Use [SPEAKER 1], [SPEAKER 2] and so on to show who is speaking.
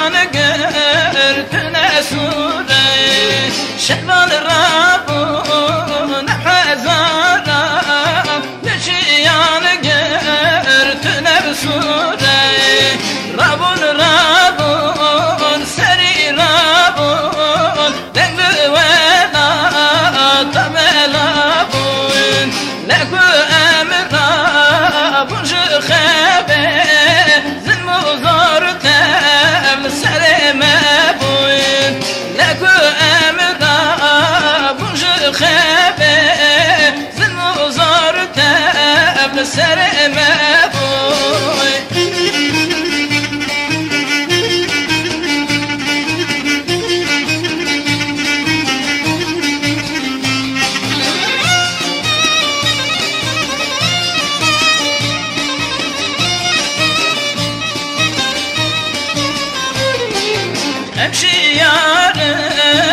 [SPEAKER 1] قرتنا سورة شبال رابون حزارة نشيان قرتنا بسورة رابون رابون سري رابون دقل ولا طبل رابون لكو أمر رابون شخابه زلمو زورته سلام ابوين لكو امدا بوج خابه زلمو زارته بسلام ابوين امشي يا